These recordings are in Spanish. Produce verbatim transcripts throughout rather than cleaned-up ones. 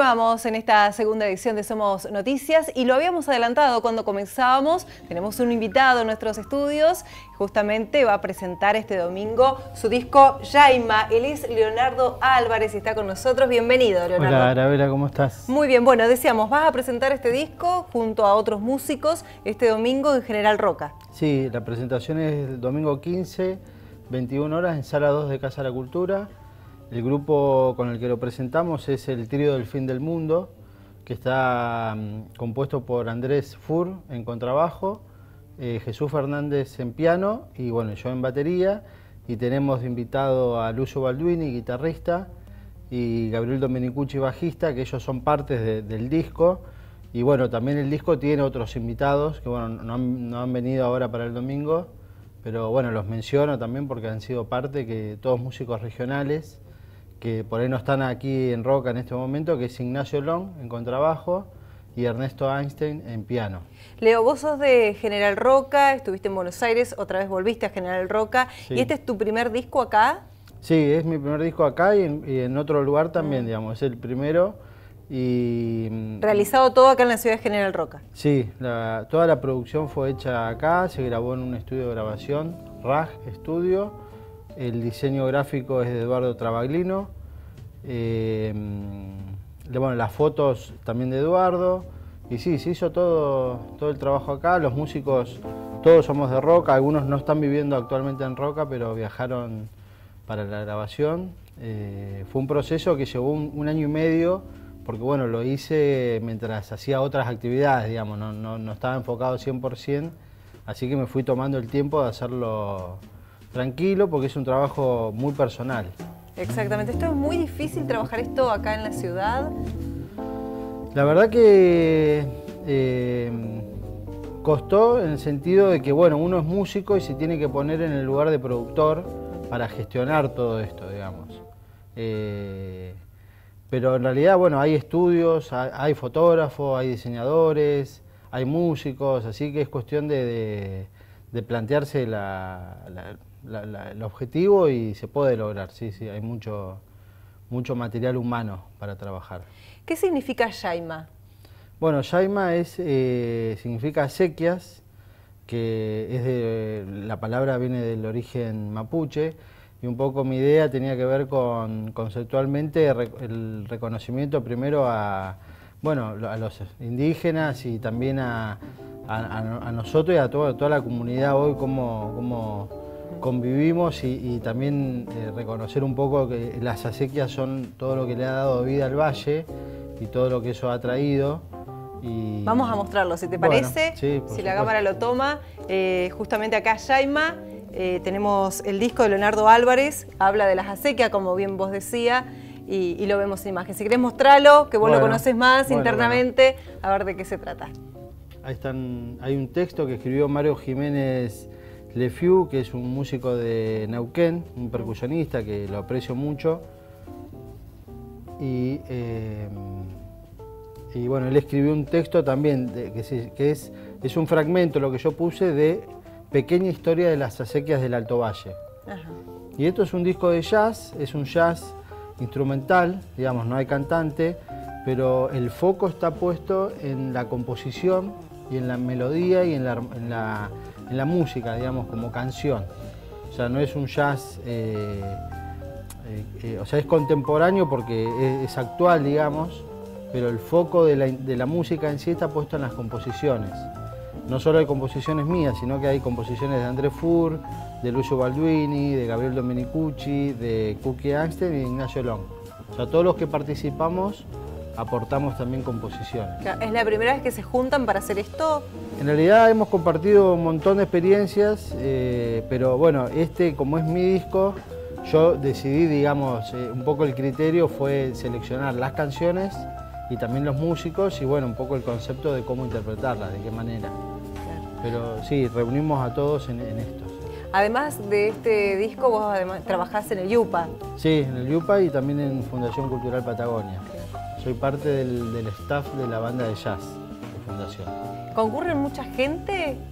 Continuamos en esta segunda edición de Somos Noticias y lo habíamos adelantado cuando comenzábamos. Tenemos un invitado en nuestros estudios, justamente va a presentar este domingo su disco Yaima. Él es Leonardo Álvarez y está con nosotros. Bienvenido, Leonardo. Hola, Arabela, ¿cómo estás? Muy bien, bueno, decíamos, vas a presentar este disco junto a otros músicos este domingo en General Roca. Sí, la presentación es el domingo quince, veintiuna horas en Sala dos de Casa de la Cultura. El grupo con el que lo presentamos es el Trío del Fin del Mundo, que está um, compuesto por Andrés Fur en contrabajo, eh, Jesús Fernández en piano y bueno, yo en batería. Y tenemos invitado a Lucio Balduini, guitarrista, y Gabriel Domenicucci, bajista, que ellos son partes de, del disco. Y bueno, también el disco tiene otros invitados que bueno, no han, no han venido ahora para el domingo, pero bueno, los menciono también porque han sido parte, que todos músicos regionales, que por ahí no están aquí en Roca en este momento, que es Ignacio Long en contrabajo y Ernesto Einstein en piano. Leo, vos sos de General Roca, estuviste en Buenos Aires, otra vez volviste a General Roca, sí. ¿Y este es tu primer disco acá? Sí, es mi primer disco acá y en, y en otro lugar también, mm. digamos, es el primero. Y ¿realizado todo acá en la ciudad de General Roca? Sí, la, toda la producción fue hecha acá, se grabó en un estudio de grabación, R A G Studio. El diseño gráfico es de Eduardo Travaglino. Eh, bueno, las fotos también de Eduardo. Y sí, se hizo todo, todo el trabajo acá. Los músicos, todos somos de Roca. Algunos no están viviendo actualmente en Roca, pero viajaron para la grabación. Eh, fue un proceso que llevó un, un año y medio, porque bueno, lo hice mientras hacía otras actividades, digamos, no, no, no estaba enfocado cien por cien. Así que me fui tomando el tiempo de hacerlo tranquilo, porque es un trabajo muy personal. Exactamente. ¿Esto es muy difícil trabajar esto acá en la ciudad? La verdad que eh, costó en el sentido de que, bueno, uno es músico y se tiene que poner en el lugar de productor para gestionar todo esto, digamos. Eh, pero en realidad, bueno, hay estudios, hay, hay fotógrafos, hay diseñadores, hay músicos, así que es cuestión de, de, de plantearse la, la La, la, el objetivo y se puede lograr, sí, sí, hay mucho, mucho material humano para trabajar. ¿Qué significa Yaima? Bueno, Yaima es, eh, significa acequias, que es de, la palabra viene del origen mapuche, y un poco mi idea tenía que ver con, conceptualmente, el reconocimiento primero a, bueno, a los indígenas y también a, a, a nosotros y a toda, toda la comunidad hoy, como, como convivimos y, y también eh, reconocer un poco que las acequias son todo lo que le ha dado vida al valle y todo lo que eso ha traído. Y vamos a mostrarlo, si te parece, bueno, sí, si la cámara lo toma. Eh, justamente acá Yaima, eh, tenemos el disco de Leonardo Álvarez, habla de las acequias, como bien vos decías, y, y lo vemos en imagen. Si querés mostrarlo, que vos bueno, lo conoces más bueno, internamente, bueno. A ver de qué se trata. Ahí están, hay un texto que escribió Mario Jiménez Lefiu, que es un músico de Neuquén, un percusionista que lo aprecio mucho. Y, eh, y bueno, él escribió un texto también, de, que, se, que es, es un fragmento, lo que yo puse, de Pequeña historia de las acequias del Alto Valle. Ajá. Y esto es un disco de jazz, es un jazz instrumental, digamos, no hay cantante, pero el foco está puesto en la composición y en la melodía y en la, en la en la música, digamos, como canción. O sea, no es un jazz, eh, eh, eh, o sea, es contemporáneo porque es, es actual, digamos, pero el foco de la, de la música en sí está puesto en las composiciones. No solo hay composiciones mías, sino que hay composiciones de Andrés Fur, de Lucio Balduini, de Gabriel Domenicucci, de Cookie Einstein y de Ignacio Long. O sea, todos los que participamos aportamos también composiciones. ¿Es la primera vez que se juntan para hacer esto? En realidad hemos compartido un montón de experiencias, eh, pero bueno, este como es mi disco, yo decidí, digamos, eh, un poco el criterio fue seleccionar las canciones y también los músicos y bueno, un poco el concepto de cómo interpretarlas, de qué manera. Claro. Pero sí, reunimos a todos en, en esto. Además de este disco, vos además trabajás en el YUPA. Sí, en el YUPA y también en Fundación Cultural Patagonia. Soy parte del, del staff de la banda de jazz de Fundación. ¿Concurre mucha gente?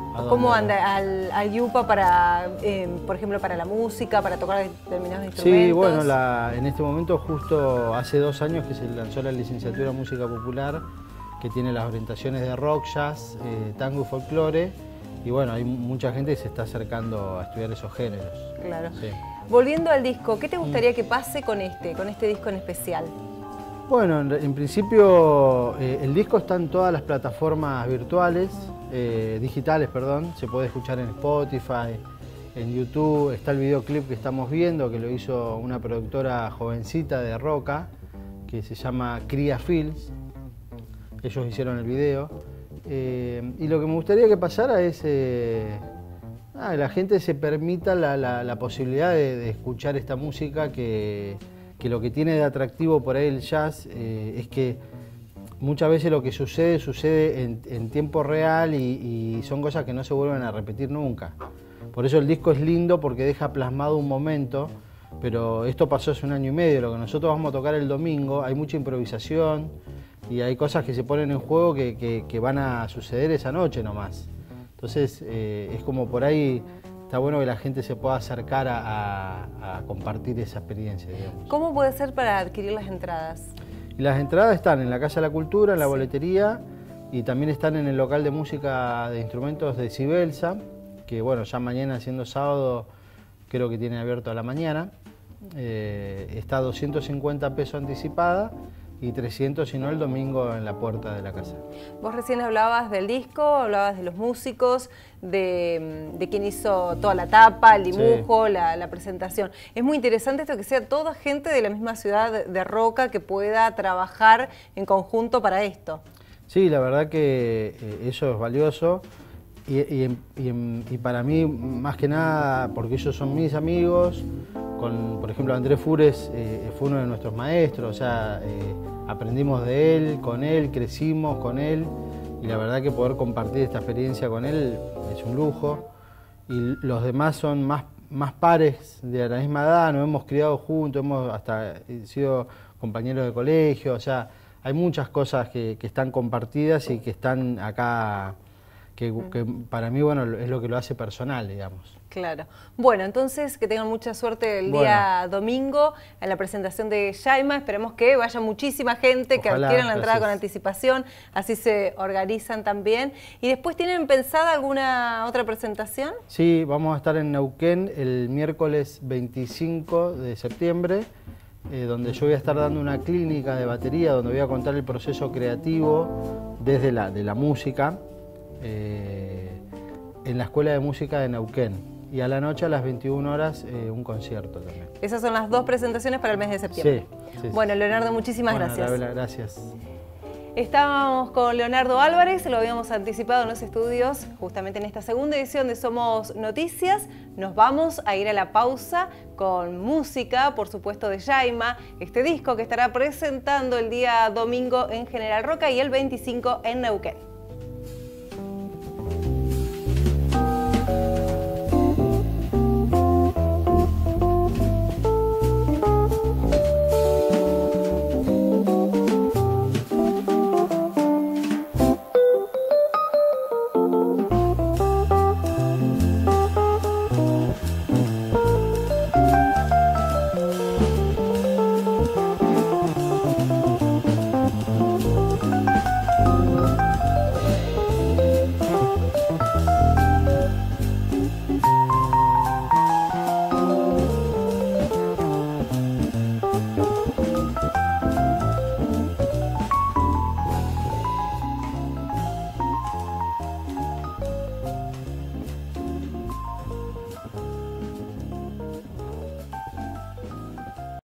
¿Cómo anda al, al Yupa para, eh, por ejemplo, para la música, para tocar determinados instrumentos? Sí, bueno, la, en este momento justo hace dos años que se lanzó la licenciatura en Música Popular, que tiene las orientaciones de rock, jazz, eh, tango y folclore, y bueno, hay mucha gente que se está acercando a estudiar esos géneros. Claro. Sí. Volviendo al disco, ¿qué te gustaría que pase con este, con este disco en especial? Bueno, en, en principio eh, el disco está en todas las plataformas virtuales, eh, digitales, perdón. Se puede escuchar en Spotify, en YouTube. Está el videoclip que estamos viendo, que lo hizo una productora jovencita de Roca, que se llama Cría Films. Ellos hicieron el video. Eh, y lo que me gustaría que pasara es eh, ah, la gente se permita la, la, la posibilidad de, de escuchar esta música que... que lo que tiene de atractivo por ahí el jazz eh, es que muchas veces lo que sucede, sucede en, en tiempo real y, y son cosas que no se vuelven a repetir nunca. Por eso el disco es lindo porque deja plasmado un momento, pero esto pasó hace un año y medio, lo que nosotros vamos a tocar el domingo, hay mucha improvisación y hay cosas que se ponen en juego que, que, que van a suceder esa noche nomás. Entonces eh, es como por ahí... Está bueno que la gente se pueda acercar a, a, a compartir esa experiencia, digamos. ¿Cómo puede ser para adquirir las entradas? Y las entradas están en la Casa de la Cultura, en la sí. boletería, y también están en el local de música de instrumentos de Sibelsa, que bueno, ya mañana siendo sábado creo que tiene abierto a la mañana. Eh, está a doscientos cincuenta pesos anticipada y trescientos si no el domingo en la puerta de la casa. Vos recién hablabas del disco, hablabas de los músicos, de, de quién hizo toda la tapa, el dibujo, sí. la, la presentación. Es muy interesante esto que sea toda gente de la misma ciudad de Roca que pueda trabajar en conjunto para esto. Sí, la verdad que eh, eso es valioso y, y, y, y para mí más que nada porque ellos son mis amigos. Con, por ejemplo, Andrés Fures eh, fue uno de nuestros maestros, o sea, eh, aprendimos de él, con él, crecimos con él y la verdad que poder compartir esta experiencia con él es un lujo. Y los demás son más, más pares de la misma edad, nos hemos criado juntos, hemos hasta sido compañeros de colegio, o sea, hay muchas cosas que, que están compartidas y que están acá, que, que para mí bueno, es lo que lo hace personal, digamos. Claro. Bueno, entonces que tengan mucha suerte el bueno. día domingo en la presentación de Yaima. Esperemos que vaya muchísima gente, Ojalá, que adquieran la entrada gracias. con anticipación, así se organizan también. ¿Y después tienen pensada alguna otra presentación? Sí, vamos a estar en Neuquén el miércoles veinticinco de septiembre, eh, donde yo voy a estar dando una clínica de batería, donde voy a contar el proceso creativo desde la, de la música, eh, en la Escuela de Música de Neuquén. Y a la noche a las veintiuna horas eh, un concierto también. Esas son las dos presentaciones para el mes de septiembre. Sí. sí bueno, Leonardo, muchísimas bueno, gracias. Arabela, gracias. Estábamos con Leonardo Álvarez, lo habíamos anticipado en los estudios, justamente en esta segunda edición de Somos Noticias. Nos vamos a ir a la pausa con música, por supuesto, de Yaima, este disco que estará presentando el día domingo en General Roca y el veinticinco en Neuquén.